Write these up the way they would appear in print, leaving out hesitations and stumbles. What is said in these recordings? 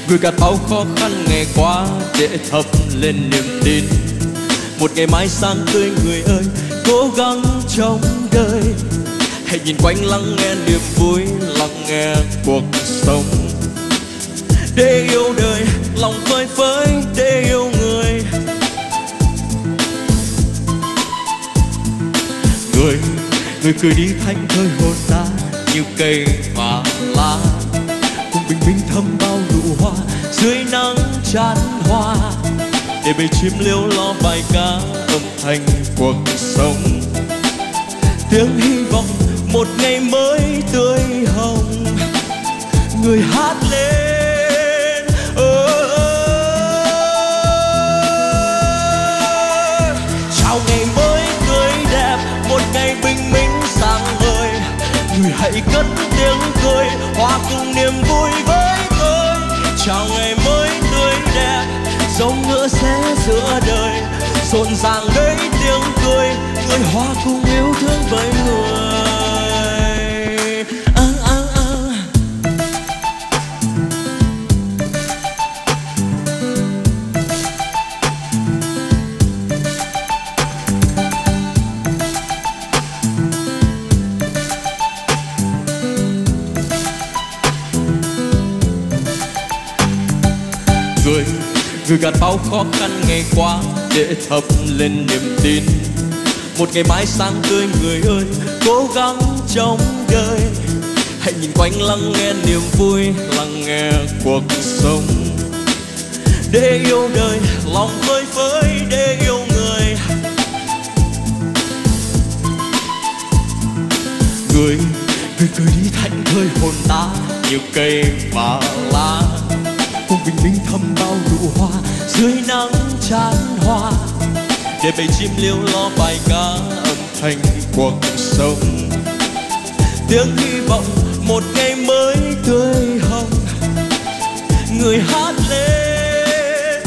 vượt cả bao khó khăn ngày qua để thắp lên niềm tin. Một ngày mai sáng tươi người ơi, cố gắng trong đời. Hãy nhìn quanh lắng nghe niềm vui, lắng nghe cuộc sống. Để yêu đời, lòng phơi phới để yêu người. Người cười đi thanh thơi hồn ta như cây và lá, cùng bình minh thăm bao nụ hoa dưới nắng chan hoa. Để bầy chim liêu lo bài ca âm thanh cuộc sống. Tiếng hy vọng một ngày mới tươi hồng. Người hát lên chào ngày mới tươi đẹp, một ngày bình minh sáng ngời. Người hãy cất tiếng cười, hòa cùng niềm vui với tôi. Chào ngày mới tươi đẹp, giống ngựa sẽ giữa đời. Rộn ràng đấy tiếng cười, người hòa cùng yêu thương với người. Người gạt bao khó khăn ngày qua để thắp lên niềm tin. Một ngày mai sáng tươi người ơi, cố gắng trong đời. Hãy nhìn quanh lắng nghe niềm vui, lắng nghe cuộc sống. Để yêu đời, lòng phơi phới để yêu người. Người cười đi thảnh thơi hồn ta như cây và lá, cùng bình minh thăm bao nụ hoa dưới nắng chan hoa. Để bầy chim liêu lo bài ca âm thanh cuộc sống. Tiếng hy vọng một ngày mới tươi hồng. Người hát lên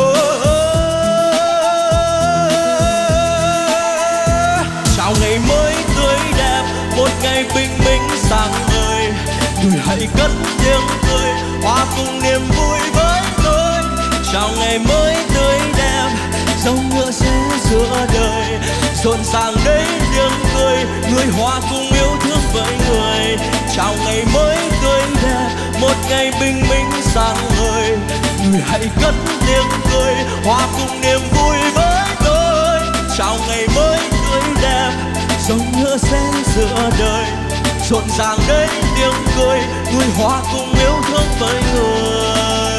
chào ngày mới tươi đẹp, một ngày bình minh sáng ngời. Người hãy cất tiếng cười, hòa cùng niềm vui với tôi. Chào ngày mới tươi đẹp, giống ngựa sẽ giữa đời. Rộn ràng đấy tiếng cười, người hòa cùng yêu thương với người. Chào ngày mới tươi đẹp, một ngày bình minh sáng ngời. Người hãy cất tiếng cười, hòa cùng niềm vui với tôi. Chào ngày mới tươi đẹp, giống ngựa sẽ giữa đời. Rộn ràng đấy tiếng cười, người hòa cùng yêu thương với người.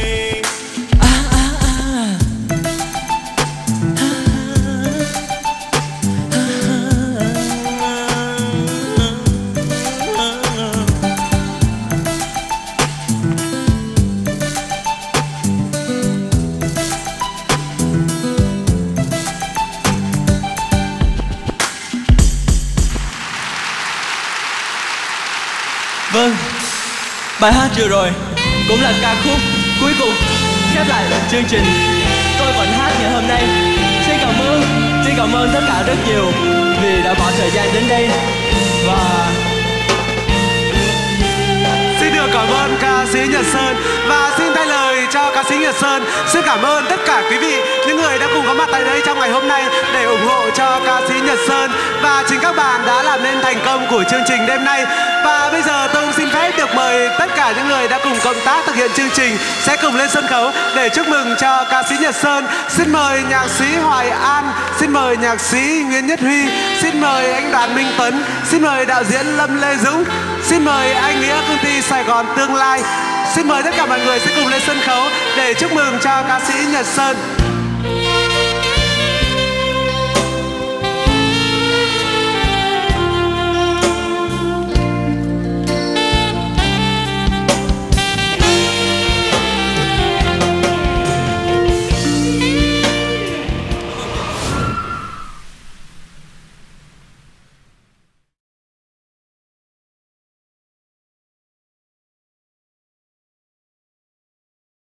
Vâng, bài hát vừa rồi cũng là ca khúc cuối cùng khép lại chương trình Tôi Vẫn Hát ngày hôm nay. Xin cảm ơn tất cả rất nhiều vì đã bỏ thời gian đến đây. Và xin được cảm ơn ca sĩ Nhật Sơn và xin thay lời cho ca sĩ Nhật Sơn. Xin cảm ơn tất cả quý vị, những người đã cùng có mặt tại đây trong ngày hôm nay để ủng hộ cho ca sĩ Nhật Sơn và chính các bạn đã làm nên thành công của chương trình đêm nay. Và bây giờ tôi cũng xin phép được mời tất cả những người đã cùng cộng tác thực hiện chương trình sẽ cùng lên sân khấu để chúc mừng cho ca sĩ Nhật Sơn. Xin mời nhạc sĩ Hoài An, xin mời nhạc sĩ Nguyễn Nhất Huy, xin mời anh Đoàn Minh Tuấn, xin mời đạo diễn Lâm Lê Dũng, xin mời anh Nghĩa công ty Sài Gòn Tương Lai. Xin mời tất cả mọi người sẽ cùng lên sân khấu để chúc mừng cho ca sĩ Nhật Sơn.